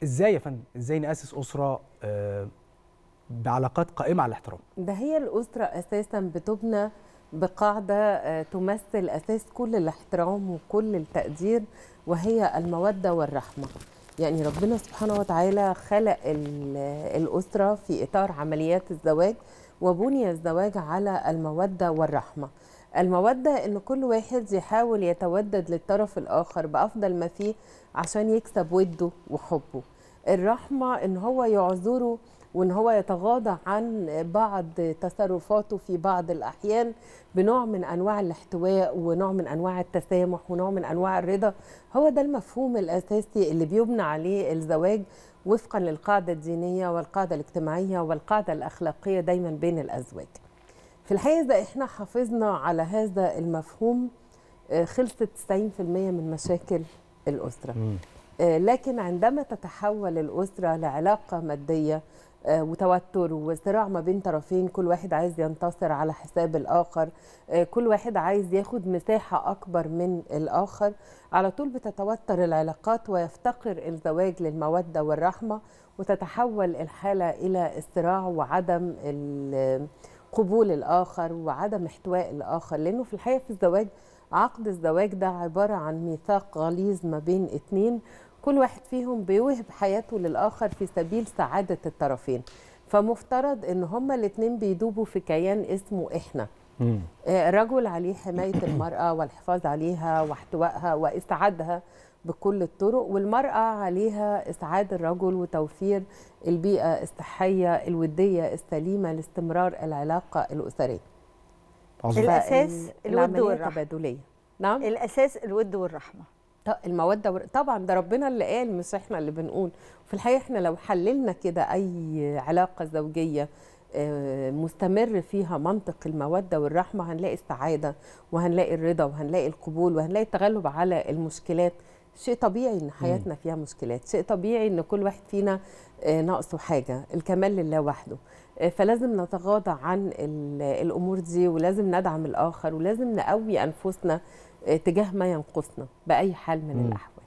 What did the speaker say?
ازاي يا فندم، ازاي نأسس أسرة بعلاقات قائمة على الاحترام؟ ده هي الأسرة أساسا بتبنى بقاعدة تمثل أساس كل الاحترام وكل التقدير، وهي المودة والرحمة. يعني ربنا سبحانه وتعالى خلق الأسرة في إطار عمليات الزواج، وبني الزواج على المودة والرحمة. المودة إن كل واحد يحاول يتودد للطرف الآخر بأفضل ما فيه عشان يكسب وده وحبه. الرحمة إن هو يعذره وإن هو يتغاضى عن بعض تصرفاته في بعض الأحيان بنوع من أنواع الاحتواء ونوع من أنواع التسامح ونوع من أنواع الرضا. هو ده المفهوم الأساسي اللي بيبنى عليه الزواج وفقا للقاعدة الدينية والقاعدة الاجتماعية والقاعدة الأخلاقية دايما بين الأزواج. في الحقيقة إذا إحنا حافظنا على هذا المفهوم خلصت 90% من مشاكل الأسرة. لكن عندما تتحول الأسرة لعلاقة مادية وتوتر وصراع ما بين طرفين، كل واحد عايز ينتصر على حساب الآخر، كل واحد عايز ياخد مساحة أكبر من الآخر، على طول بتتوتر العلاقات ويفتقر الزواج للمودة والرحمة، وتتحول الحالة إلى الصراع وعدم قبول الآخر وعدم احتواء الآخر. لأنه في الحقيقة في الزواج، عقد الزواج ده عبارة عن ميثاق غليظ ما بين اتنين، كل واحد فيهم بيوهب حياته للآخر في سبيل سعادة الطرفين. فمفترض ان هما الاتنين بيدوبوا في كيان اسمه احنا. رجل عليه حماية المرأة والحفاظ عليها واحتوائها وإسعادها بكل الطرق، والمرأة عليها إسعاد الرجل وتوفير البيئة الصحية الودية السليمة لاستمرار العلاقة الأسرية. الأساس الود والرحمة. تبادلية. نعم، الأساس الود والرحمة. المودة طبعا ده ربنا اللي قال، مش احنا اللي بنقول. في الحقيقة احنا لو حللنا كده أي علاقة زوجية مستمر فيها منطق المودة والرحمة، هنلاقي السعادة وهنلاقي الرضا وهنلاقي القبول وهنلاقي التغلب على المشكلات. شيء طبيعي ان حياتنا فيها مشكلات، شيء طبيعي ان كل واحد فينا ناقصه حاجة، الكمال لله وحده. فلازم نتغاضى عن الأمور دي، ولازم ندعم الآخر، ولازم نقوي أنفسنا تجاه ما ينقصنا بأي حال من الأحوال.